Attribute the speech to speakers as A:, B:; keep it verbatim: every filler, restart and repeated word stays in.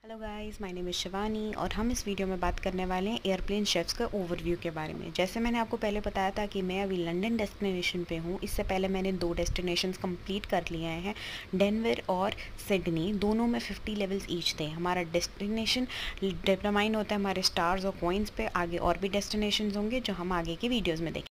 A: Hello guys, my name is Shivani और हम इस वीडियो में बात करने वाले हैं एयरप्लेन शेफ्स का ओवरव्यू के बारे में। जैसे मैंने आपको पहले बताया था कि मैं अभी लंदन डेस्टिनेशन पे हूँ। इससे पहले मैंने दो डेस्टिनेशंस कंप्लीट कर लिए हैं, डेनवर और सिडनी। दोनों में फिफ्टी लेवल्स ईच थे। हमारा डेस्टिनेशन डिटरमाइन होता है हमारे स्टार्स और पॉइंट्स पे। आगे और भी डेस्टिनेशंस होंगे जो हम आगे की वीडियोज़ में देखेंगे।